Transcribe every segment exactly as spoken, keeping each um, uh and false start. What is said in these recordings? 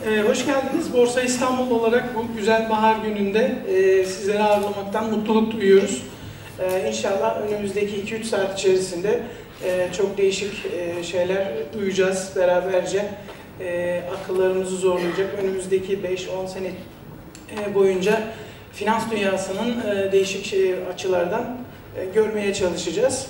Ee, hoş geldiniz. Borsa İstanbul olarak bu güzel bahar gününde e, sizleri ağırlamaktan mutluluk duyuyoruz. Ee, İnşallah önümüzdeki iki üç saat içerisinde e, çok değişik e, şeyler duyacağız beraberce. E, akıllarımızı zorlayacak. Önümüzdeki beş on sene e, boyunca finans dünyasının e, değişik şey, açılardan e, görmeye çalışacağız.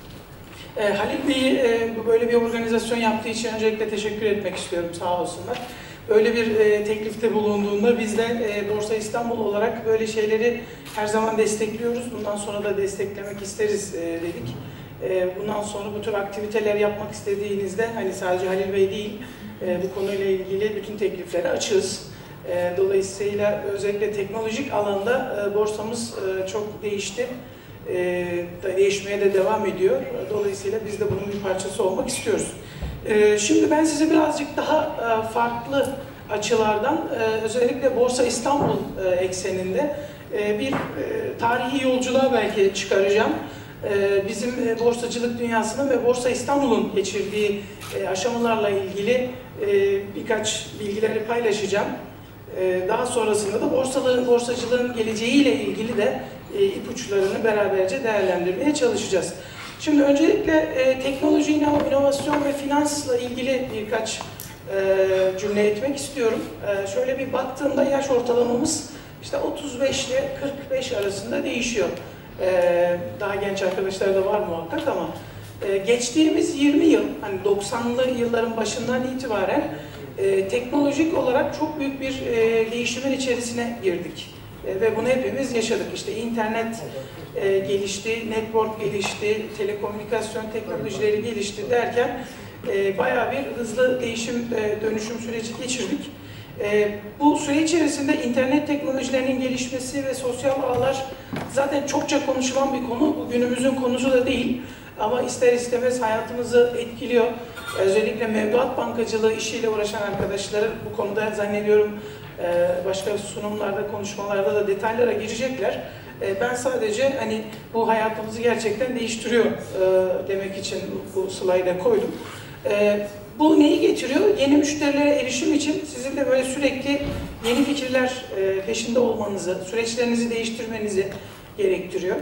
E, Halil Bey e, böyle bir organizasyon yaptığı için öncelikle teşekkür etmek istiyorum, sağ olsunlar. Böyle bir e, teklifte bulunduğunda biz de e, Borsa İstanbul olarak böyle şeyleri her zaman destekliyoruz. Bundan sonra da desteklemek isteriz e, dedik. E, bundan sonra bu tür aktiviteler yapmak istediğinizde hani sadece Halil Bey değil, e, bu konuyla ilgili bütün teklifleri açığız. E, dolayısıyla özellikle teknolojik alanda e, borsamız e, çok değişti. E, değişmeye de devam ediyor. Dolayısıyla biz de bunun bir parçası olmak istiyoruz. E, şimdi ben size birazcık daha e, farklı açılardan, e, özellikle Borsa İstanbul e, ekseninde e, bir e, tarihi yolculuğa belki çıkaracağım. E, bizim e, borsacılık dünyasının ve Borsa İstanbul'un geçirdiği e, aşamalarla ilgili e, birkaç bilgileri paylaşacağım. E, daha sonrasında da borsalığın, borsacılığın geleceğiyle ilgili de e, ipuçlarını beraberce değerlendirmeye çalışacağız. Şimdi öncelikle e, teknoloji, inovasyon ve finansla ilgili birkaç e, cümle etmek istiyorum. E, şöyle bir baktığımda yaş ortalamamız işte otuz beş ile kırk beş arasında değişiyor. E, daha genç arkadaşlar da var muhakkak ama e, geçtiğimiz yirmi yıl, hani doksanlı yılların başından itibaren e, teknolojik olarak çok büyük bir e, değişimin içerisine girdik. E, ve bunu hepimiz yaşadık. İşte internet e, gelişti, network gelişti, telekomünikasyon teknolojileri gelişti derken e, bayağı bir hızlı değişim, e, dönüşüm süreci geçirdik. E, bu süre içerisinde internet teknolojilerinin gelişmesi ve sosyal ağlar zaten çokça konuşulan bir konu. Bu günümüzün konusu da değil. Ama ister istemez hayatımızı etkiliyor. Özellikle mevduat bankacılığı işiyle uğraşan arkadaşlar bu konuda zannediyorum başka sunumlarda, konuşmalarda da detaylara girecekler. Ben sadece hani bu hayatımızı gerçekten değiştiriyor demek için bu slayda koydum. Bu neyi getiriyor? Yeni müşterilere erişim için sizin de böyle sürekli yeni fikirler peşinde olmanızı, süreçlerinizi değiştirmenizi gerektiriyor.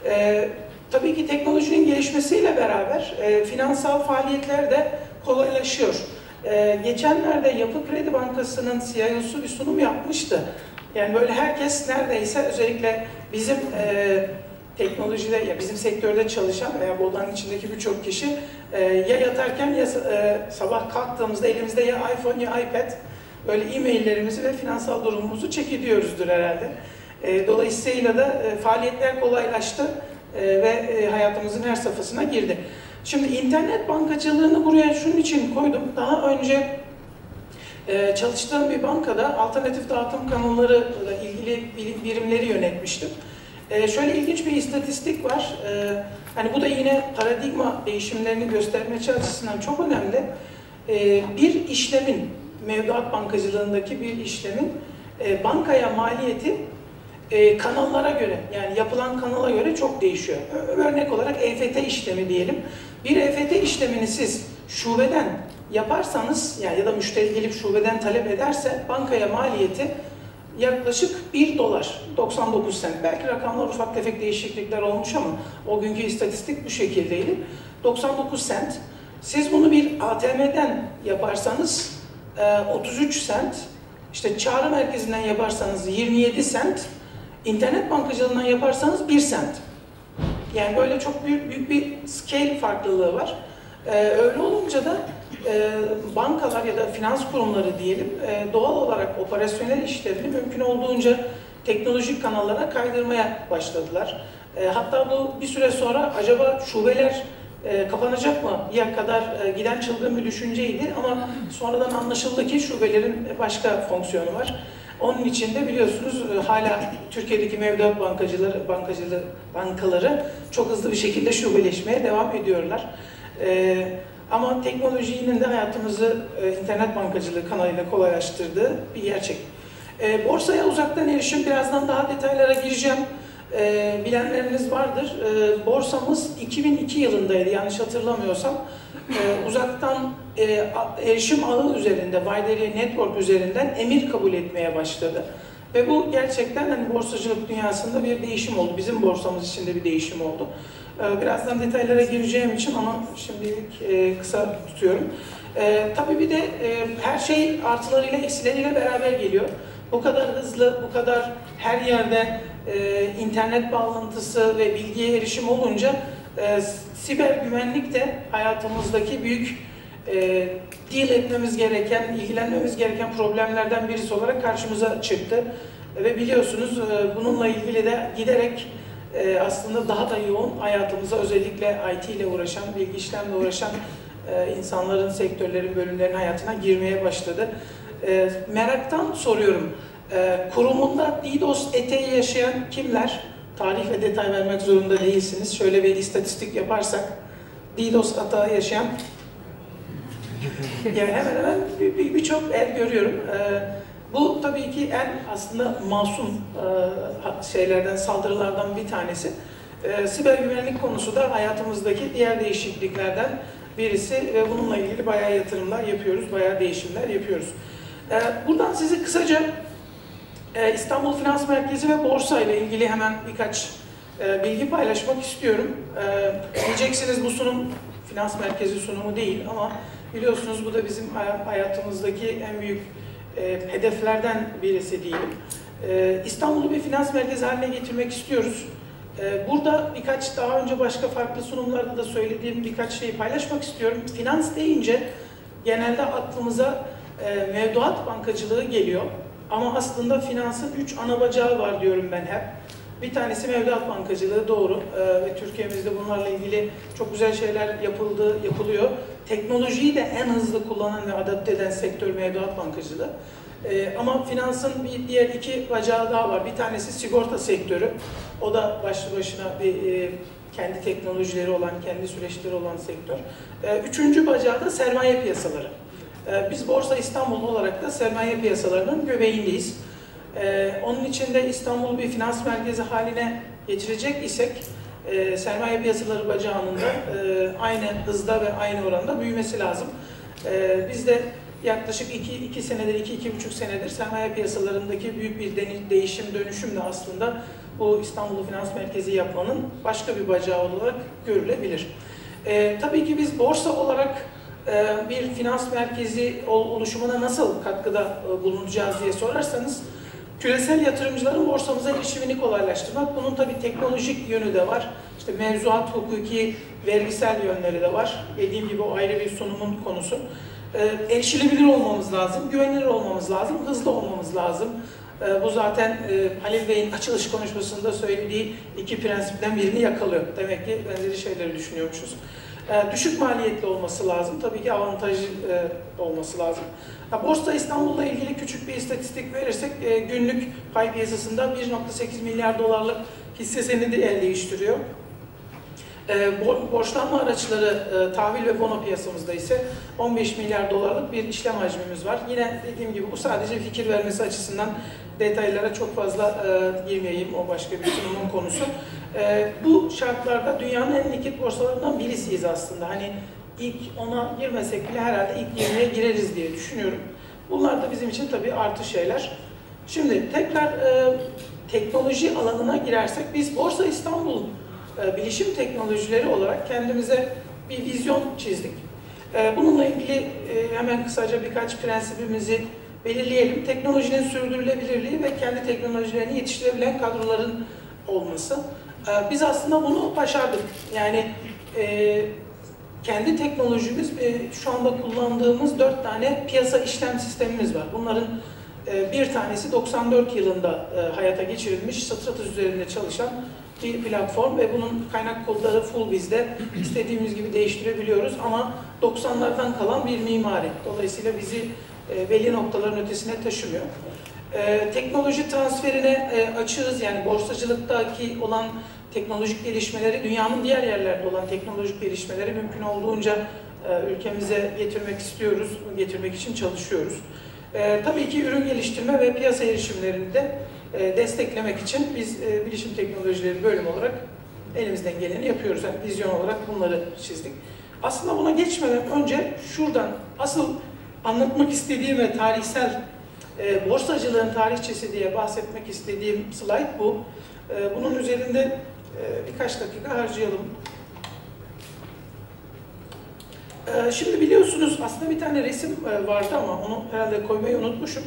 Tabii ki teknolojinin gelişmesiyle beraber finansal faaliyetler de kolaylaşıyor. Ee, geçenlerde Yapı Kredi Bankası'nın C E O'su bir sunum yapmıştı. Yani böyle herkes neredeyse özellikle bizim e, teknolojide, ya bizim sektörde çalışan veya bu odanın içindeki birçok kişi e, ya yatarken ya e, sabah kalktığımızda elimizde ya iPhone ya iPad böyle e-maillerimizi ve finansal durumumuzu check ediyoruzdur herhalde. E, dolayısıyla da e, faaliyetler kolaylaştı e, ve e, hayatımızın her safhasına girdi. Şimdi internet bankacılığını buraya şunun için koydum. Daha önce e, çalıştığım bir bankada alternatif dağıtım kanallarıyla ilgili birimleri yönetmiştim. E, şöyle ilginç bir istatistik var. E, hani bu da yine paradigma değişimlerini göstermesi açısından çok önemli. E, bir işlemin, mevduat bankacılığındaki bir işlemin e, bankaya maliyeti E, kanallara göre, yani yapılan kanala göre çok değişiyor. Örnek olarak E F T işlemi diyelim. Bir E F T işlemini siz şubeden yaparsanız, yani ya da müşteri gelip şubeden talep ederse bankaya maliyeti yaklaşık bir dolar, doksan dokuz sent. Belki rakamlar ufak tefek değişiklikler olmuş ama o günkü istatistik bu şekildeydi. doksan dokuz sent. Siz bunu bir A T M'den yaparsanız otuz üç sent, işte çağrı merkezinden yaparsanız yirmi yedi sent, İnternet bankacılığından yaparsanız bir sent. Yani böyle çok büyük, büyük bir scale farklılığı var. Ee, öyle olunca da e, bankalar ya da finans kurumları diyelim e, doğal olarak operasyonel işlerini mümkün olduğunca teknolojik kanallara kaydırmaya başladılar. E, hatta bu bir süre sonra acaba şubeler e, kapanacak mı diye kadar e, giden çılgın bir düşünceydi ama sonradan anlaşıldı ki şubelerin başka fonksiyonu var. Onun için de biliyorsunuz hala Türkiye'deki mevduat bankacıları, bankacılığı, bankaları çok hızlı bir şekilde şubeleşmeye devam ediyorlar. Ee, ama teknolojinin de hayatımızı e, internet bankacılığı kanalıyla kolaylaştırdığı bir gerçek. Ee, borsaya uzaktan erişim, birazdan daha detaylara gireceğim. e, bilenleriniz vardır. E, borsamız iki bin iki yılındaydı yanlış hatırlamıyorsam. E, uzaktan e, erişim ağı üzerinde, Wide Area Network üzerinden emir kabul etmeye başladı. Ve bu gerçekten hani borsacılık dünyasında bir değişim oldu. Bizim borsamız için de bir değişim oldu. E, birazdan detaylara gireceğim için ama şimdilik e, kısa tutuyorum. E, tabii bir de e, her şey artılarıyla eksileriyle beraber geliyor. Bu kadar hızlı, bu kadar her yerde e, internet bağlantısı ve bilgiye erişim olunca e, siber güvenlik de hayatımızdaki büyük e, deal etmemiz gereken, ilgilenmemiz gereken problemlerden birisi olarak karşımıza çıktı. E, ve biliyorsunuz e, bununla ilgili de giderek e, aslında daha da yoğun hayatımıza özellikle I T ile uğraşan, bilgi işlemle uğraşan e, insanların, sektörlerin, bölümlerin hayatına girmeye başladı. E, meraktan soruyorum. E, kurumunda DDoS eteği yaşayan kimler? Tarih ve detay vermek zorunda değilsiniz. Şöyle bir istatistik yaparsak, DDoS atağı yaşayan yani hemen hemen birçok bir, bir el görüyorum. E, bu tabii ki en aslında masum e, şeylerden, saldırılardan bir tanesi. E, siber güvenlik konusu da hayatımızdaki diğer değişikliklerden birisi ve bununla ilgili bayağı yatırımlar yapıyoruz, bayağı değişimler yapıyoruz. Ee, buradan sizi kısaca e, İstanbul Finans Merkezi ve Borsa ile ilgili hemen birkaç e, bilgi paylaşmak istiyorum. E, diyeceksiniz bu sunum Finans Merkezi sunumu değil ama biliyorsunuz bu da bizim hayatımızdaki en büyük e, hedeflerden birisi diyelim. E, İstanbul'u bir finans merkezi haline getirmek istiyoruz. Burada birkaç daha önce başka farklı sunumlarda da söylediğim birkaç şeyi paylaşmak istiyorum. Finans deyince genelde aklımıza mevduat bankacılığı geliyor. Ama aslında finansın üç ana bacağı var diyorum ben hep. Bir tanesi mevduat bankacılığı, doğru. Ve Türkiye'mizde bunlarla ilgili çok güzel şeyler yapıldı, yapılıyor. Teknolojiyi de en hızlı kullanan ve adapte eden sektör mevduat bankacılığı. Ee, ama finansın bir diğer iki bacağı daha var. Bir tanesi sigorta sektörü. O da başlı başına bir e, kendi teknolojileri olan, kendi süreçleri olan sektör. Ee, üçüncü bacağı da sermaye piyasaları. Ee, biz Borsa İstanbul olarak da sermaye piyasalarının göbeğindeyiz. Ee, onun için de İstanbul'u bir finans merkezi haline getirecek isek e, sermaye piyasaları bacağının da e, aynı hızda ve aynı oranda büyümesi lazım. E, biz de yaklaşık iki, iki senedir, iki, iki buçuk senedir sermaye piyasalarındaki büyük bir değişim, dönüşüm de aslında bu İstanbul'u Finans Merkezi yapmanın başka bir bacağı olarak görülebilir. E, tabii ki biz borsa olarak e, bir finans merkezi oluşumuna nasıl katkıda e, bulunacağız diye sorarsanız, küresel yatırımcıların borsamıza erişimini kolaylaştırmak. Bunun tabii teknolojik yönü de var. İşte mevzuat, hukuki, vergisel yönleri de var. Dediğim gibi o ayrı bir sunumun konusu. E, erişilebilir olmamız lazım, güvenilir olmamız lazım, hızlı olmamız lazım. E, bu zaten e, Halil Bey'in açılış konuşmasında söylediği iki prensipten birini yakalıyor. Demek ki benzeri şeyleri düşünüyormuşuz. E, düşük maliyetli olması lazım, tabii ki avantajlı e, olması lazım. Ya, Borsa İstanbul'la ilgili küçük bir istatistik verirsek, e, günlük pay piyasasında bir nokta sekiz milyar dolarlık hisse senedi el değiştiriyor. E, borçlanma araçları, e, tahvil ve bono piyasamızda ise on beş milyar dolarlık bir işlem hacmimiz var. Yine dediğim gibi bu sadece fikir vermesi açısından, detaylara çok fazla e, girmeyeyim, o başka bir sunumun konusu. E, bu şartlarda dünyanın en likit borsalarından birisiyiz aslında. Hani ilk ona girmesek bile herhalde ilk yirmiye gireriz diye düşünüyorum. Bunlar da bizim için tabii artı şeyler. Şimdi tekrar e, teknoloji alanına girersek, biz Borsa İstanbul bilişim teknolojileri olarak kendimize bir vizyon çizdik. Bununla ilgili hemen kısaca birkaç prensibimizi belirleyelim. Teknolojinin sürdürülebilirliği ve kendi teknolojilerini yetiştirebilen kadroların olması. Biz aslında bunu başardık. Yani kendi teknolojimiz, şu anda kullandığımız dört tane piyasa işlem sistemimiz var. Bunların bir tanesi doksan dört yılında hayata geçirilmiş, Stratos üzerinde çalışan bir platform ve bunun kaynak kodları full bizde, istediğimiz gibi değiştirebiliyoruz ama doksanlardan kalan bir mimari. Dolayısıyla bizi e, belli noktaların ötesine taşımıyor. E, teknoloji transferine e, açığız, yani borsacılıktaki olan teknolojik gelişmeleri, dünyanın diğer yerlerde olan teknolojik gelişmeleri mümkün olduğunca e, ülkemize getirmek istiyoruz, getirmek için çalışıyoruz. E, tabii ki ürün geliştirme ve piyasa erişimlerinde e, desteklemek için biz e, Bilişim Teknolojileri bölümü olarak elimizden geleni yapıyoruz. Yani vizyon olarak bunları çizdik. Aslında buna geçmeden önce şuradan asıl anlatmak istediğim ve tarihsel e, borsacılığın tarihçesi diye bahsetmek istediğim slide bu. E, bunun üzerinde e, birkaç dakika harcayalım. E, şimdi biliyorsunuz aslında bir tane resim e, vardı ama onu herhalde koymayı unutmuşum.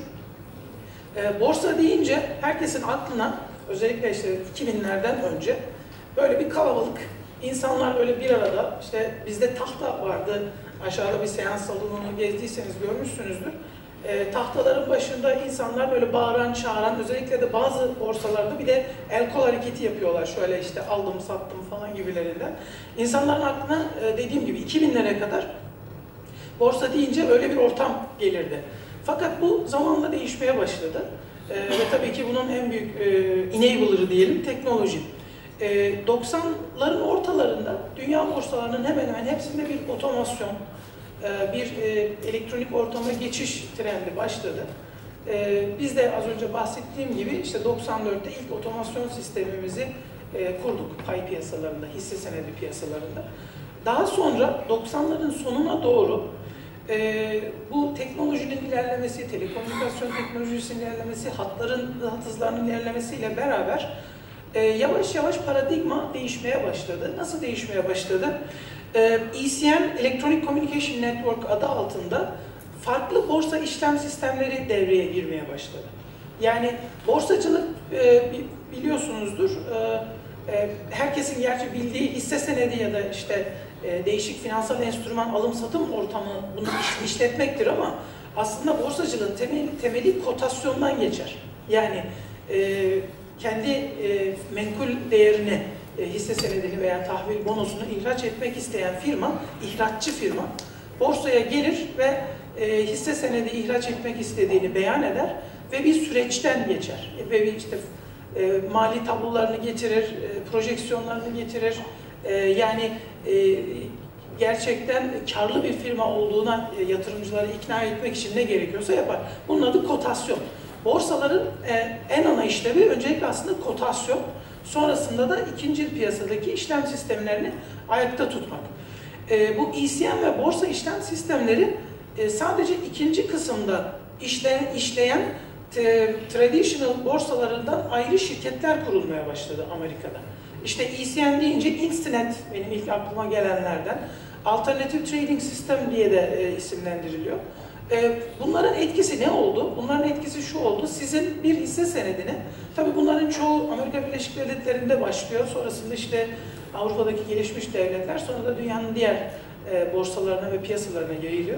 E, borsa deyince herkesin aklına özellikle işte iki binlerden önce böyle bir kalabalık insanlar öyle bir arada, işte bizde tahta vardı, aşağıda bir seans salonunu gezdiyseniz görmüşsünüzdür. E, tahtaların başında insanlar böyle bağıran, çağıran, özellikle de bazı borsalarda bir de el kol hareketi yapıyorlar. Şöyle işte aldım, sattım falan gibilerinden. İnsanların aklına e, dediğim gibi iki binlere kadar borsa deyince öyle bir ortam gelirdi. Fakat bu zamanla değişmeye başladı. E, ve tabii ki bunun en büyük e, enabler'ı diyelim teknoloji. E, doksanların ortalarında dünya borsalarının hemen hemen hepsinde bir otomasyon, bir elektronik ortama geçiş trendi başladı. Biz de az önce bahsettiğim gibi işte doksan dörtte ilk otomasyon sistemimizi kurduk pay piyasalarında, hisse senedi piyasalarında. Daha sonra doksanların sonuna doğru bu teknolojinin ilerlemesi, telekomünikasyon teknolojisinin ilerlemesi, hatların, hat hızlarının ilerlemesiyle beraber yavaş yavaş paradigma değişmeye başladı. Nasıl değişmeye başladı? E C N, Electronic Communication Network adı altında farklı borsa işlem sistemleri devreye girmeye başladı. Yani borsacılık e, biliyorsunuzdur, e, e, herkesin gerçi bildiği hisse senedi ya da işte e, değişik finansal enstrüman alım-satım ortamı bunu işletmektir ama aslında borsacılığın temeli, temeli kotasyondan geçer. Yani e, kendi e, menkul değerini, hisse senedini veya tahvil bonosunu ihraç etmek isteyen firma, ihraççı firma borsaya gelir ve e, hisse senedi ihraç etmek istediğini beyan eder ve bir süreçten geçer. E, ve işte e, mali tablolarını getirir, e, projeksiyonlarını getirir. E, yani e, gerçekten karlı bir firma olduğuna e, yatırımcıları ikna etmek için ne gerekiyorsa yapar. Bunun adı kotasyon. Borsaların e, en ana işlevi öncelikle aslında kotasyon. Sonrasında da ikinci piyasadaki işlem sistemlerini ayakta tutmak. E, bu E C M ve borsa işlem sistemleri e, sadece ikinci kısımda işleyen, işleyen te, traditional borsalarından ayrı şirketler kurulmaya başladı Amerika'da. İşte E C M deyince Instinet benim ilk aklıma gelenlerden. Alternative Trading System diye de e, isimlendiriliyor. Bunların etkisi ne oldu? Bunların etkisi şu oldu. Sizin bir hisse senedini, tabii bunların çoğu Amerika Birleşik Devletleri'nde başlıyor. Sonrasında işte Avrupa'daki gelişmiş devletler, sonra da dünyanın diğer borsalarına ve piyasalarına yayılıyor.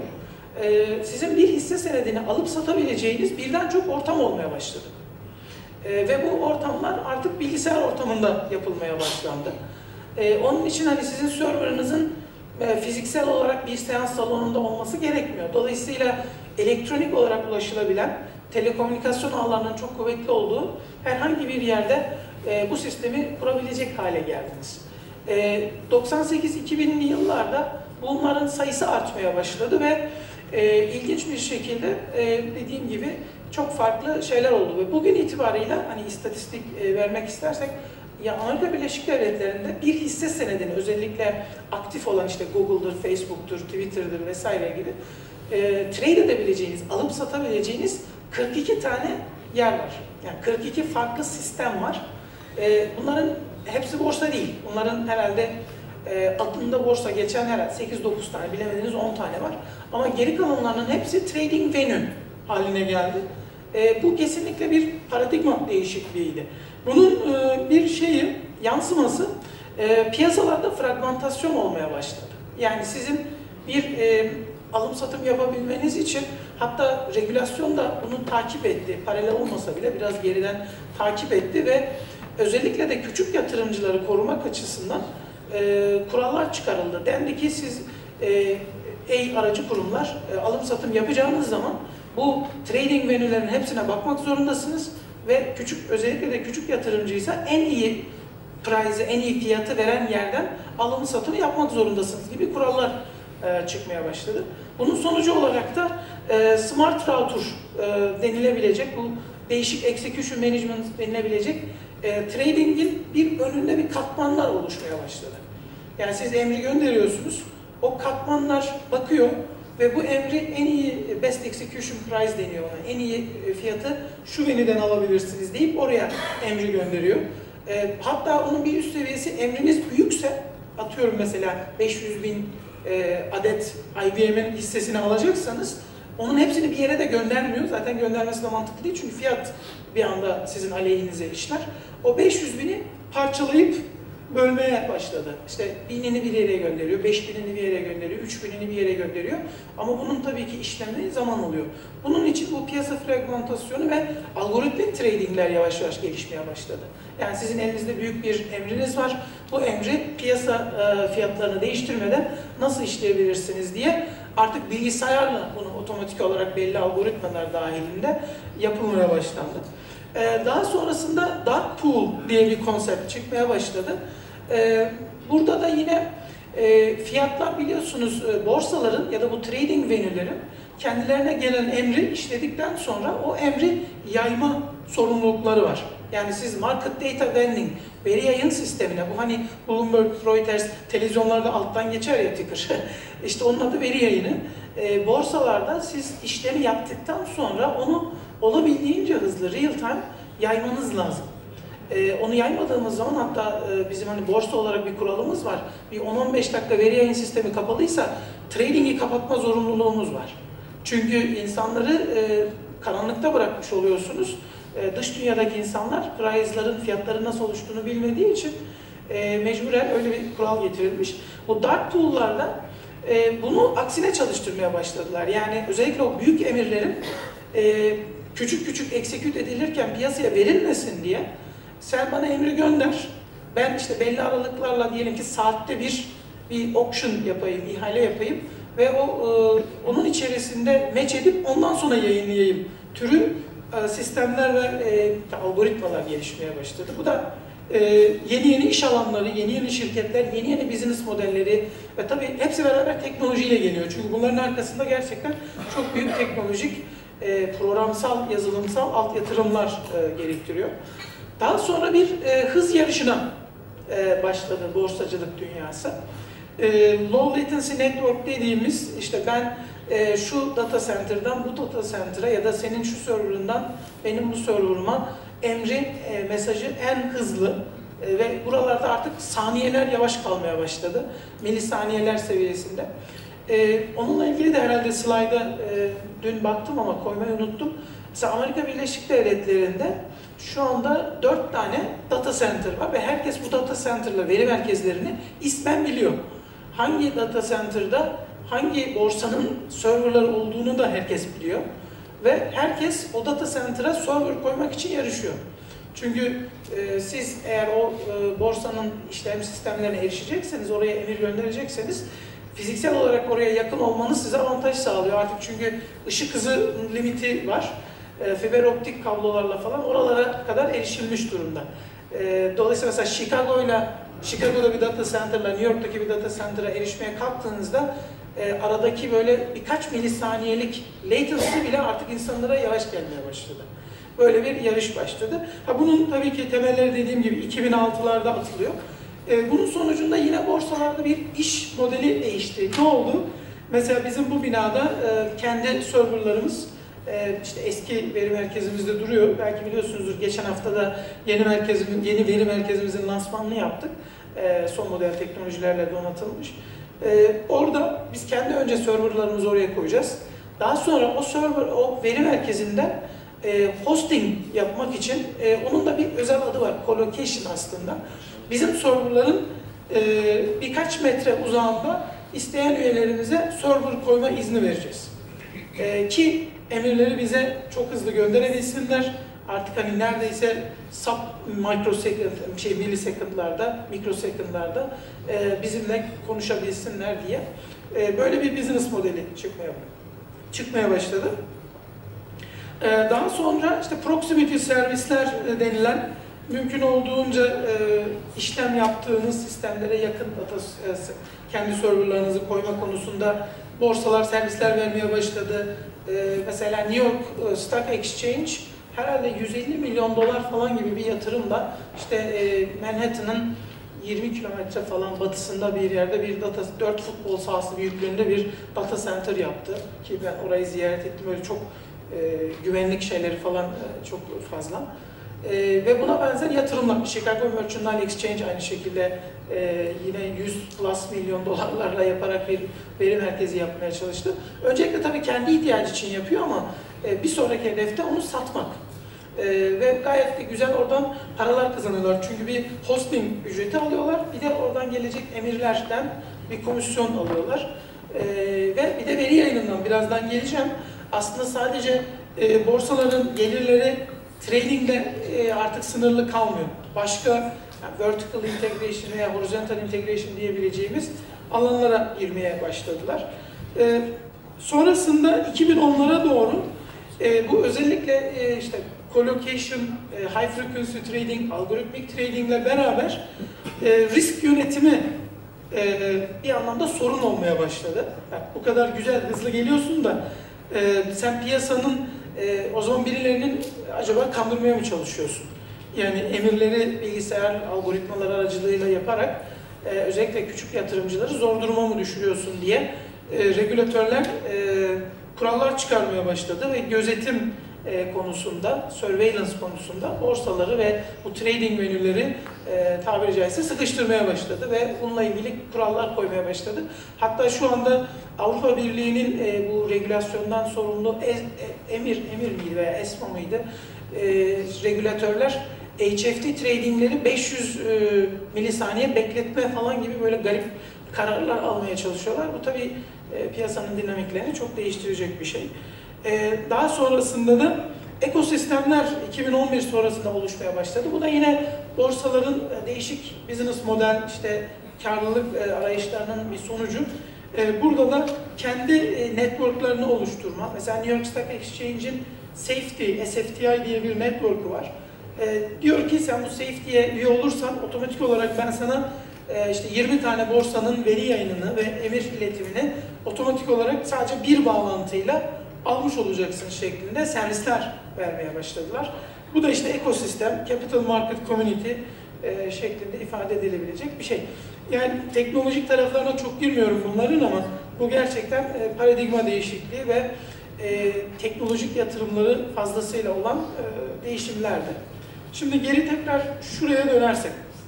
Sizin bir hisse senedini alıp satabileceğiniz birden çok ortam olmaya başladı. Ve bu ortamlar artık bilgisayar ortamında yapılmaya başlandı. Onun için hani sizin serverınızın fiziksel olarak bir seans salonunda olması gerekmiyor. Dolayısıyla elektronik olarak ulaşılabilen, telekomünikasyon ağlarının çok kuvvetli olduğu herhangi bir yerde e, bu sistemi kurabilecek hale geldiniz. E, doksan sekiz iki binli yıllarda bunların sayısı artmaya başladı ve e, ilginç bir şekilde e, dediğim gibi çok farklı şeyler oldu ve bugün itibarıyla hani istatistik e, vermek istersek ya Amerika Birleşik Devletleri'nde bir hisse senedini özellikle aktif olan işte Google'dır, Facebook'tur, Twitter'dır vesaire gibi e, trade edebileceğiniz, alıp satabileceğiniz kırk iki tane yer var. Yani kırk iki farklı sistem var. E, bunların hepsi borsa değil. Bunların herhalde e, adında borsa geçen herhalde sekiz dokuz tane, bilemediğiniz on tane var. Ama geri kalanlarının hepsi trading venue haline geldi. E, bu kesinlikle bir paradigma değişikliğiydi. Bunun e, bir şeyi, yansıması e, piyasalarda fragmentasyon olmaya başladı. Yani sizin bir e, alım satım yapabilmeniz için hatta regülasyon da bunu takip etti. Paralel olmasa bile biraz geriden takip etti ve özellikle de küçük yatırımcıları korumak açısından e, kurallar çıkarıldı. Dendi ki siz e, ey aracı kurumlar e, alım satım yapacağınız zaman bu trading venue'lerin hepsine bakmak zorundasınız ve küçük, özellikle de küçük yatırımcıysa en iyi price'ı, en iyi fiyatı veren yerden alım satımı yapmak zorundasınız gibi kurallar e, çıkmaya başladı. Bunun sonucu olarak da e, smart router e, denilebilecek bu değişik execution management denilebilecek e, trading'in bir önünde bir katmanlar oluşmaya başladı. Yani siz emri gönderiyorsunuz, o katmanlar bakıyor ve bu emri en iyi best execution price deniyor ona. En iyi fiyatı şu venüden alabilirsiniz deyip oraya emri gönderiyor. E, hatta onun bir üst seviyesi, emriniz büyükse, atıyorum mesela beş yüz bin e, adet I B M'in hissesini alacaksanız onun hepsini bir yere de göndermiyor. Zaten göndermesi de mantıklı değil çünkü fiyat bir anda sizin aleyhinize işler. O beş yüz bini parçalayıp bölmeye başladı. İşte binini bir yere gönderiyor, beş binini bir yere gönderiyor, üç binini bir yere gönderiyor. Ama bunun tabii ki işlemleri zaman alıyor. Bunun için bu piyasa fragmentasyonu ve algoritmik tradingler yavaş yavaş gelişmeye başladı. Yani sizin elinizde büyük bir emriniz var. Bu emri piyasa e, fiyatlarını değiştirmeden nasıl işleyebilirsiniz diye artık bilgisayarla bunu otomatik olarak belli algoritmalar dahilinde yapılmaya başlandı. E, daha sonrasında dark pool diye bir konsept çıkmaya başladı. E, burada da yine e, fiyatlar biliyorsunuz e, borsaların ya da bu trading venülerin kendilerine gelen emri işledikten sonra o emri yayma sorumlulukları var. Yani siz market data vending, veri yayın sistemine, bu hani Bloomberg, Reuters, televizyonlarda alttan geçer ya ticker. İşte onun adı veri yayını. E, borsalarda siz işlemi yaptıktan sonra onu olabildiğince hızlı, real time yaymanız lazım. E, onu yaymadığımız zaman hatta e, bizim hani borsa olarak bir kuralımız var. Bir on on beş dakika veri yayın sistemi kapalıysa trading'i kapatma zorunluluğumuz var. Çünkü insanları e, karanlıkta bırakmış oluyorsunuz. E, dış dünyadaki insanlar price'ların, fiyatların nasıl oluştuğunu bilmediği için e, mecburen öyle bir kural getirilmiş. Bu dark pool'larda e, bunu aksine çalıştırmaya başladılar. Yani özellikle o büyük emirlerin e, küçük küçük execute edilirken piyasaya verilmesin diye sen bana emri gönder, ben işte belli aralıklarla diyelim ki saatte bir bir auction yapayım, ihale yapayım ve o e, onun içerisinde match edip ondan sonra yayınlayayım türü e, sistemler ve e, algoritmalar gelişmeye başladı. Bu da e, yeni yeni iş alanları, yeni yeni şirketler, yeni yeni business modelleri ve tabii hepsi beraber teknolojiyle geliyor. Çünkü bunların arkasında gerçekten çok büyük teknolojik, e, programsal, yazılımsal alt yatırımlar e, gerektiriyor. Daha sonra bir e, hız yarışına e, başladı borsacılık dünyası. E, low latency network dediğimiz, işte ben e, şu data center'dan bu data center'a ya da senin şu server'ından benim bu server'ıma emri, e, mesajı en hızlı e, ve buralarda artık saniyeler yavaş kalmaya başladı. Milisaniyeler seviyesinde. E, onunla ilgili de herhalde slayda e, dün baktım ama koymayı unuttum. Mesela Amerika Birleşik Devletleri'nde şu anda dört tane data center var ve herkes bu data center'la veri merkezlerini ismen biliyor. Hangi data center'da hangi borsanın serverları olduğunu da herkes biliyor. Ve herkes o data center'a server koymak için yarışıyor. Çünkü e, siz eğer o e, borsanın işlem sistemlerine erişecekseniz, oraya emir gönderecekseniz fiziksel olarak oraya yakın olmanız size avantaj sağlıyor artık, çünkü ışık hızı limiti var. E, fiber optik kablolarla falan oralara kadar erişilmiş durumda. E, dolayısıyla mesela Chicago'yla, Chicago'da bir data center'la New York'taki bir data center'a erişmeye kalktığınızda e, aradaki böyle birkaç milisaniyelik latency bile artık insanlara yavaş gelmeye başladı. Böyle bir yarış başladı. Ha, bunun tabii ki temelleri dediğim gibi iki bin altılarda atılıyor. E, bunun sonucunda yine borsalarda bir iş modeli değişti. Ne oldu? Mesela bizim bu binada e, kendi serverlarımız, e, işte eski veri merkezimizde duruyor. Belki biliyorsunuzdur, geçen hafta da yeni merkezimiz, yeni veri merkezimizin lansmanını yaptık. E, son model teknolojilerle donatılmış. E, orada biz kendi önce serverlarımızı oraya koyacağız. Daha sonra o server, o veri merkezinden e, hosting yapmak için e, onun da bir özel adı var. Colocation aslında. Bizim serverların e, birkaç metre uzağında isteyen üyelerimize server koyma izni vereceğiz. E, ki emirleri bize çok hızlı gönderebilsinler. Artık hani neredeyse sub microsecond, şey millisecondlarda, mikrosecondlarda e, bizimle konuşabilsinler diye e, böyle bir business modeli çıkmaya çıkmaya başladı. E, daha sonra işte proximity servisler denilen, mümkün olduğunca e, işlem yaptığınız sistemlere yakın data, e, kendi serverlarınızı koyma konusunda borsalar servisler vermeye başladı. E, mesela New York Stock Exchange herhalde yüz elli milyon dolar falan gibi bir yatırımla işte e, Manhattan'ın yirmi kilometre falan batısında bir yerde bir data, dört futbol sahası büyüklüğünde bir data center yaptı. Ki ben orayı ziyaret ettim, öyle çok e, güvenlik şeyleri falan e, çok fazla. E, ve buna benzer yatırımlar, Chicago Mercantile Exchange aynı şekilde e, yine yüz plus milyon dolarlarla yaparak bir veri merkezi yapmaya çalıştı. Öncelikle tabii kendi ihtiyacı için yapıyor ama e, bir sonraki hedefte onu satmak. Ee, ve gayet de güzel oradan paralar kazanıyorlar. Çünkü bir hosting ücreti alıyorlar. Bir de oradan gelecek emirlerden bir komisyon alıyorlar. Ee, ve bir de veri yayınından birazdan geleceğim. Aslında sadece e, borsaların gelirleri trading'de e, artık sınırlı kalmıyor. Başka yani vertical integration veya horizontal integration diyebileceğimiz alanlara girmeye başladılar. Ee, sonrasında iki bin onlara doğru e, bu özellikle e, işte collocation, high frequency trading, algoritmik trading ile beraber risk yönetimi bir anlamda sorun olmaya başladı. Yani bu kadar güzel, hızlı geliyorsun da sen piyasanın o zaman birilerinin acaba kandırmaya mı çalışıyorsun? Yani emirleri bilgisayar algoritmaları aracılığıyla yaparak özellikle küçük yatırımcıları zor duruma mı düşürüyorsun diye regülatörler kurallar çıkarmaya başladı ve gözetim konusunda, surveillance konusunda borsaları ve bu trading menüleri e, tabiri caizse sıkıştırmaya başladı ve bununla ilgili kurallar koymaya başladı. Hatta şu anda Avrupa Birliği'nin e, bu regülasyondan sorumlu e, e, emir, emir miydi veya ESMA mıydı? E, regülatörler H F T tradingleri beş yüz e, milisaniye bekletme falan gibi böyle garip kararlar almaya çalışıyorlar. Bu tabii e, piyasanın dinamiklerini çok değiştirecek bir şey. Ee, daha sonrasında da ekosistemler iki bin on bir sonrasında oluşmaya başladı. Bu da yine borsaların değişik business model, işte karlılık arayışlarının bir sonucu. Ee, burada da kendi networklarını oluşturma. Mesela New York Stock Exchange'in Safety, S F T I diye bir network'ü var. Ee, diyor ki sen bu Safety'ye üye olursan otomatik olarak ben sana işte yirmi tane borsanın veri yayınını ve emir iletimini otomatik olarak sadece bir bağlantıyla almış olacaksın şeklinde servisler vermeye başladılar. Bu da işte ekosistem, capital market community e, şeklinde ifade edilebilecek bir şey. Yani teknolojik taraflarına çok girmiyorum bunların ama bu gerçekten e, paradigma değişikliği ve e, teknolojik yatırımları fazlasıyla olan e, değişimlerdi. Şimdi geri tekrar şuraya dönersek.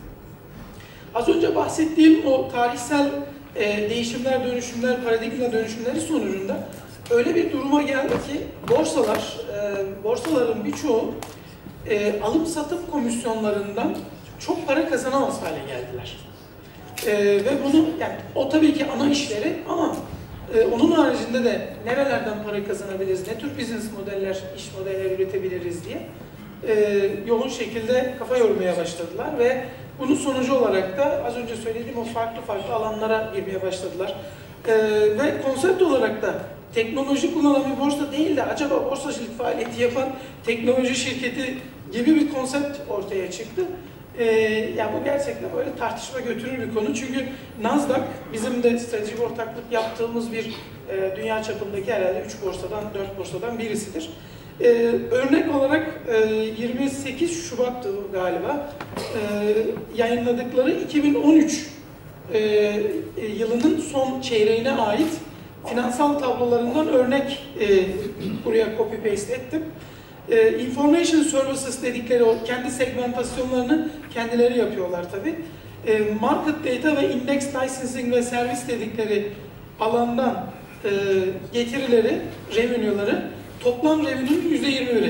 Az önce bahsettiğim o tarihsel e, değişimler, dönüşümler, paradigma dönüşümleri sonucunda öyle bir duruma geldi ki borsalar, e, borsaların birçoğu e, alım satım komisyonlarından çok para kazanamaz hale geldiler. E, ve bunu yani o tabii ki ana işleri ama e, onun haricinde de nerelerden para kazanabiliriz, ne tür business modeller, iş modelleri üretebiliriz diye e, yoğun şekilde kafa yormaya başladılar ve bunun sonucu olarak da az önce söylediğim o farklı farklı alanlara girmeye başladılar. E, ve konsept olarak da teknoloji kullanan bir borsa değil de acaba borsacılık faaliyeti yapan teknoloji şirketi gibi bir konsept ortaya çıktı. Ee, yani bu gerçekten böyle tartışma götürür bir konu. Çünkü Nasdaq bizim de stratejik ortaklık yaptığımız bir e, dünya çapındaki herhalde üç borsadan, dört borsadan birisidir. Ee, örnek olarak e, yirmi sekiz Şubat'tı galiba e, yayınladıkları iki bin on üç e, yılının son çeyreğine ait finansal tablolarından örnek e, buraya copy paste ettim. E, information services dedikleri o kendi segmentasyonlarını kendileri yapıyorlar tabi. E, market data ve index licensing ve servis dedikleri alandan e, getirileri, revenue'ları toplam revenue'nun yüzde yirmi biri.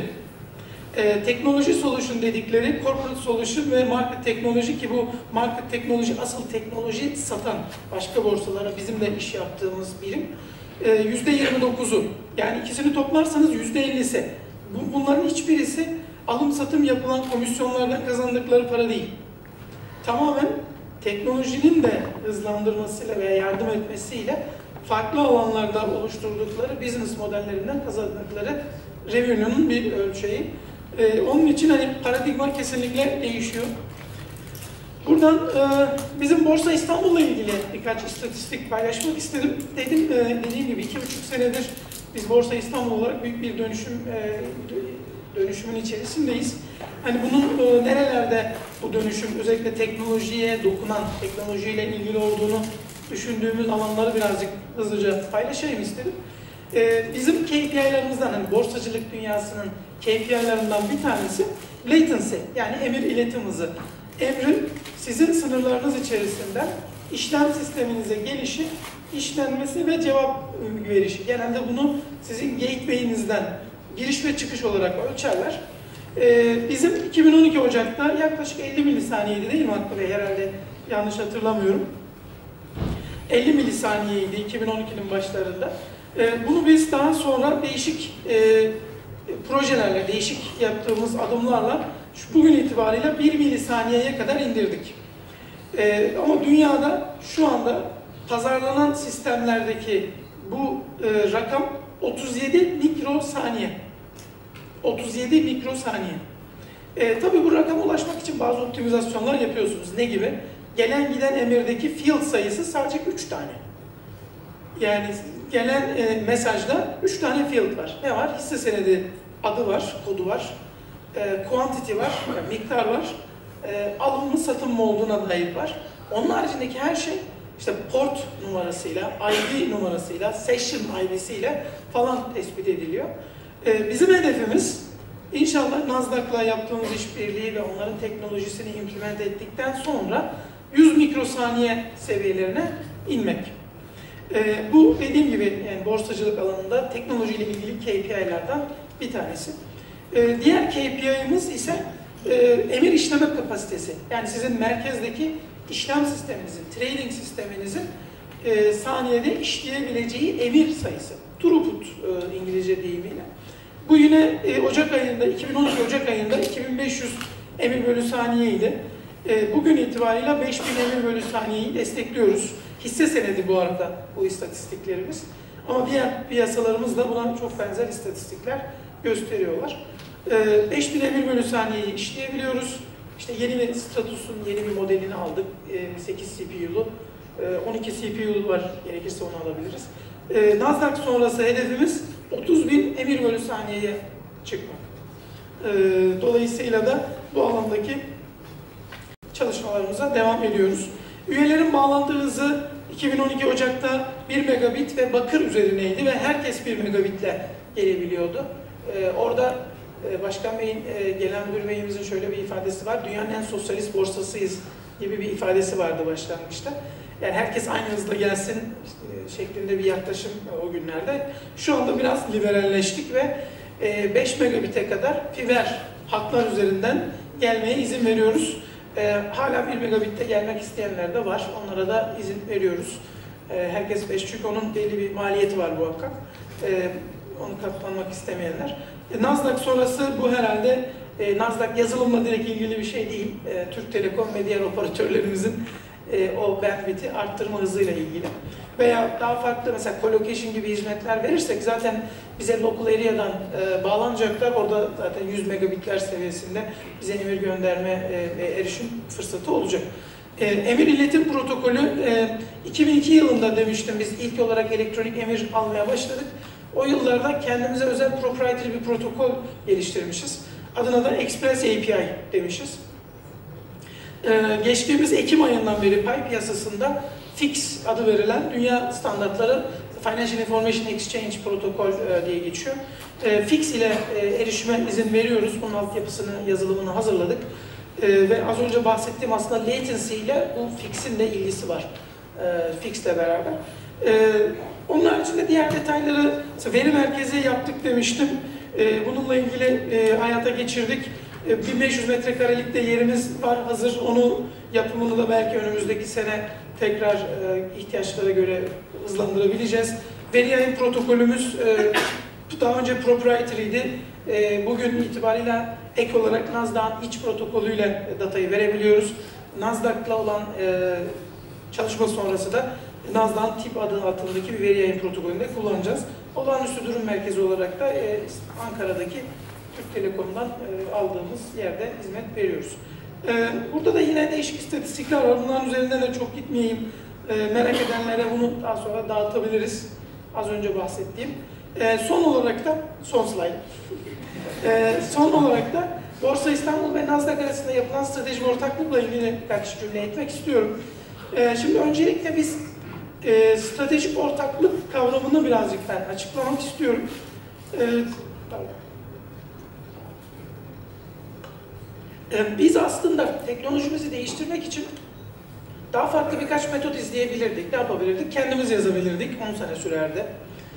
E, teknoloji solution dedikleri corporate solution ve market teknoloji ki bu market teknoloji asıl teknoloji satan başka borsalara bizim de iş yaptığımız birim yüzde yirmi dokuzu. Yani ikisini toplarsanız yüzde ellisi. Bunların hiçbirisi alım satım yapılan komisyonlardan kazandıkları para değil. Tamamen teknolojinin de hızlandırmasıyla veya yardım etmesiyle farklı alanlarda oluşturdukları business modellerinden kazandıkları revenue'nun bir ölçeği. Ee, onun için hani paradigma kesinlikle değişiyor. Buradan e, bizim Borsa İstanbul'la ilgili birkaç istatistik paylaşmak istedim. Dedim, e, dediğim gibi iki buçuk senedir biz Borsa İstanbul olarak büyük bir dönüşüm e, dönüşümün içerisindeyiz. Hani bunun e, nerelerde bu dönüşüm özellikle teknolojiye dokunan, teknolojiyle ilgili olduğunu düşündüğümüz alanları birazcık hızlıca paylaşayım istedim. E, bizim K P I'lerimizden, hani borsacılık dünyasının K P I'lerinden bir tanesi latency, yani emir iletim hızı. Emrin sizin sınırlarınız içerisinden işlem sisteminize gelişi, işlenmesi ve cevap verişi. Genelde bunu sizin gateway'inizden giriş ve çıkış olarak ölçerler. Ee, bizim iki bin on iki Ocak'ta yaklaşık elli milisaniyeydi değil mi Hakkı Bey? Herhalde yanlış hatırlamıyorum. elli milisaniyeydi iki bin on ikinin başlarında. Ee, bunu biz daha sonra değişik e, projelerle, değişik yaptığımız adımlarla şu bugün itibariyle bir milisaniyeye kadar indirdik. Ee, ama dünyada şu anda pazarlanan sistemlerdeki bu e, rakam otuz yedi mikrosaniye. otuz yedi mikrosaniye. E, tabii bu rakama ulaşmak için bazı optimizasyonlar yapıyorsunuz. Ne gibi? Gelen giden emirdeki field sayısı sadece üç tane. Yani gelen e, mesajda üç tane field var. Ne var? Hisse senedi adı var, kodu var. E, quantity var, yani miktar var. E, alım mı satım mı olduğuna dair var. Onun haricindeki her şey işte port numarasıyla, I D numarasıyla, session I D'siyle falan tespit ediliyor. Ee, bizim hedefimiz inşallah Nasdaq'la yaptığımız işbirliği ve onların teknolojisini implement ettikten sonra yüz mikrosaniye seviyelerine inmek. Ee, bu dediğim gibi yani borsacılık alanında teknolojiyle ilgili K P I'lerden bir tanesi. Ee, diğer K P I'miz ise e, emir işleme kapasitesi. Yani sizin merkezdeki işlem sisteminizin, trading sisteminizin e, saniyede işleyebileceği emir sayısı. Throughput e, İngilizce deyimiyle. Bu yine e, Ocak ayında, iki bin on iki Ocak ayında iki bin beş yüz emir bölü saniyeydi. E, bugün itibariyle beş bin emir bölü saniyeyi destekliyoruz. Hisse senedi bu arada bu istatistiklerimiz. Ama diğer piyasalarımız da buna çok benzer istatistikler gösteriyorlar. E, beş bin emir bölü saniyeyi işleyebiliyoruz. İşte yeni bir Stratus'un yeni bir modelini aldık. E, sekiz C P U'lu. E, on iki C P U'lu var. Gerekirse onu alabiliriz. E, Nasdaq sonrası hedefimiz otuz bin emir bölü saniyeye çıkmak. E, dolayısıyla da bu alandaki çalışmalarımıza devam ediyoruz. Üyelerin bağlantı hızı iki bin on iki Ocak'ta bir megabit ve bakır üzerineydi ve herkes bir megabitle gelebiliyordu. E, orada e, Başkan Bey'in, e, Genel Müdür Bey'imizin şöyle bir ifadesi var. Dünyanın en sosyalist borsasıyız gibi bir ifadesi vardı başlangıçta. Yani herkes aynı hızla gelsin şeklinde bir yaklaşım o günlerde. Şu anda biraz liberalleştik ve beş megabit'e kadar fiber hatlar üzerinden gelmeye izin veriyoruz. Hala bir megabit'te gelmek isteyenler de var. Onlara da izin veriyoruz. Herkes beş, çünkü onun belli bir maliyeti var muhakkak. Onu katlanmak istemeyenler. Nasdaq sonrası bu herhalde Nasdaq yazılımla direkt ilgili bir şey değil. Türk Telekom ve diğer operatörlerimizin E, o bandwidth'i arttırma hızıyla ilgili. Veya daha farklı mesela colocation gibi hizmetler verirsek zaten bize local area'dan e, bağlanacaklar. Orada zaten yüz megabitler seviyesinde bize emir gönderme e, ve erişim fırsatı olacak. E, emir iletim protokolü e, iki bin iki yılında demiştim biz ilk olarak elektronik emir almaya başladık. O yıllarda kendimize özel proprietary bir protokol geliştirmişiz. Adına da Express A P I demişiz. Ee, geçtiğimiz Ekim ayından beri pay piyasasında Fix adı verilen dünya standartları Financial Information Exchange Protokol e, diye geçiyor. E, Fix ile e, erişime izin veriyoruz. Bunun altyapısını, yazılımını hazırladık. E, ve az önce bahsettiğim aslında latency ile bu Fix'in de ilgisi var. E, Fix ile beraber. E, onun haricinde diğer detayları veri merkezi yaptık demiştim. E, bununla ilgili e, hayata geçirdik. bin beş yüz metrekarelik de yerimiz var hazır. Onu yapımını da belki önümüzdeki sene tekrar e, ihtiyaçlara göre hızlandırabileceğiz. Veri yayın protokolümüz e, daha önce proprietary'di. E, bugün itibariyle ek olarak Nasdaq'ın iç protokolüyle datayı verebiliyoruz. Nasdaq'la olan e, çalışma sonrası da Nasdaq'ın tip adı altındaki bir veri yayın protokolünde kullanacağız. Olağanüstü durum merkezi olarak da e, Ankara'daki Türk Telekom'dan e, aldığımız yerde hizmet veriyoruz. E, burada da yine değişik istatistikler var. Bunların üzerinden de çok gitmeyeyim. E, merak edenlere bunu daha sonra dağıtabiliriz. Az önce bahsettiğim. E, son olarak da, son slide. E, son olarak da Borsa İstanbul ve Nasdaq arasında yapılan stratejik ortaklıkla ilgili birkaç cümle etmek istiyorum. E, şimdi öncelikle biz e, stratejik ortaklık kavramını birazcık ben açıklamak istiyorum. E, pardon. E, biz aslında teknolojimizi değiştirmek için daha farklı birkaç metot izleyebilirdik. Ne yapabilirdik? Kendimiz yazabilirdik. on sene sürerdi.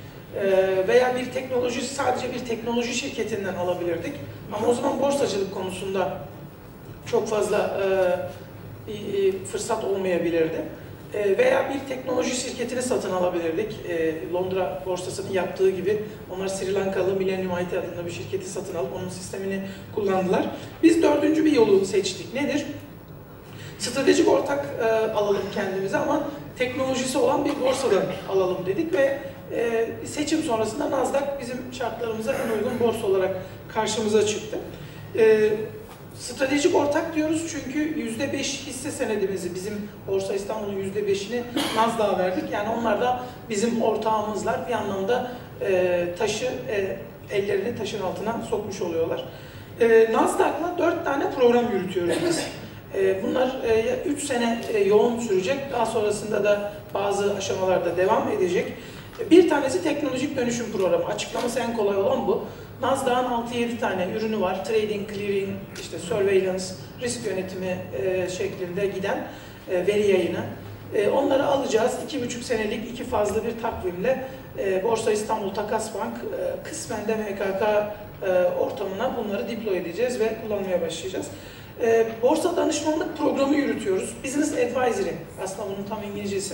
Ee, veya bir teknoloji, sadece bir teknoloji şirketinden alabilirdik. Ama o zaman borsacılık konusunda çok fazla e, bir fırsat olmayabilirdi. E, veya bir teknoloji şirketini satın alabilirdik. E, Londra borsasının yaptığı gibi. Onlar Sri Lankalı Millennium I T adında bir şirketi satın alıp onun sistemini kullandılar. Biz dördüncü bir yolu seçtik. Nedir? Stratejik ortak e, alalım kendimize ama teknolojisi olan bir borsadan alalım dedik ve e, seçim sonrasında Nasdaq bizim şartlarımıza en uygun borsa olarak karşımıza çıktı. E, stratejik ortak diyoruz çünkü yüzde beş hisse senedimizi, bizim Borsa İstanbul'un yüzde beşini Nasdaq'a verdik. Yani onlar da bizim ortağımızlar, bir anlamda e, taşı e, ellerini taşın altına sokmuş oluyorlar. E, Nasdaq'la dört tane program yürütüyoruz biz. Bunlar üç sene yoğun sürecek, daha sonrasında da bazı aşamalarda devam edecek. Bir tanesi teknolojik dönüşüm programı, açıklaması en kolay olan bu. Nasdaq'ın altı yedi tane ürünü var, trading, clearing, işte surveillance, risk yönetimi şeklinde giden veri yayını. Onları alacağız, iki buçuk senelik iki fazlı bir takvimle Borsa İstanbul Takas Bank, kısmen de M K K ortamına bunları deploy edeceğiz ve kullanmaya başlayacağız. E, borsa danışmanlık programı yürütüyoruz. Business Advisory, aslında bunun tam İngilizcesi.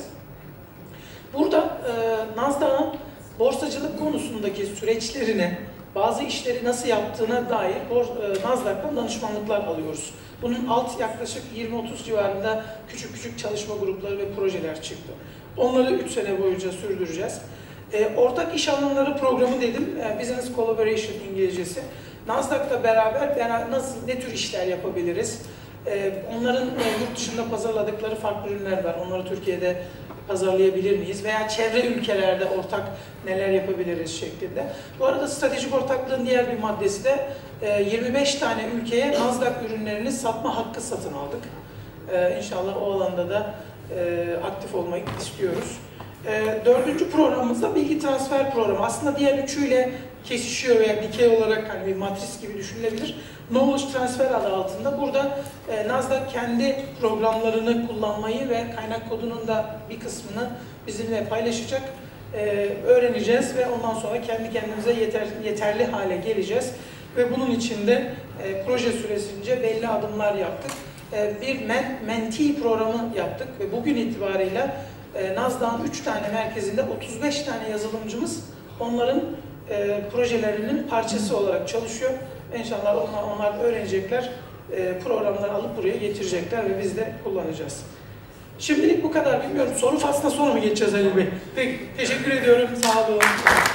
Burada e, Nasdaq'ın borsacılık konusundaki süreçlerini, bazı işleri nasıl yaptığına dair e, Nasdaq'tan danışmanlıklar alıyoruz. Bunun alt yaklaşık yirmi otuz civarında küçük küçük çalışma grupları ve projeler çıktı. Onları üç sene boyunca sürdüreceğiz. E, ortak iş alanları programı dedim, e, Business Collaboration İngilizcesi. Nasdaq'la beraber nasıl, ne tür işler yapabiliriz? Ee, onların yurt dışında pazarladıkları farklı ürünler var. Onları Türkiye'de pazarlayabilir miyiz? Veya çevre ülkelerde ortak neler yapabiliriz şeklinde. Bu arada stratejik ortaklığın diğer bir maddesi de yirmi beş tane ülkeye Nasdaq ürünlerini satma hakkı satın aldık. Ee, İnşallah o alanda da e, aktif olmayı istiyoruz. E, dördüncü programımızda bilgi transfer programı. Aslında diğer üçüyle kesişiyor veya dikey olarak hani bir matris gibi düşünülebilir. Knowledge Transfer adı altında. Burada e, Nasdaq kendi programlarını kullanmayı ve kaynak kodunun da bir kısmını bizimle paylaşacak. E, öğreneceğiz ve ondan sonra kendi kendimize yeter, yeterli hale geleceğiz. Ve bunun için de e, proje süresince belli adımlar yaptık. E, bir men, mentee programı yaptık ve bugün itibarıyla e, Nasdaq'ın üç tane merkezinde otuz beş tane yazılımcımız onların e, projelerinin parçası olarak çalışıyor. İnşallah onlar, onlar öğrenecekler, e, programları alıp buraya getirecekler ve biz de kullanacağız. Şimdilik bu kadar. Bilmiyorum, soru faslına sonra mı geçeceğiz Halil Bey? Peki, teşekkür ediyorum. Sağ olun.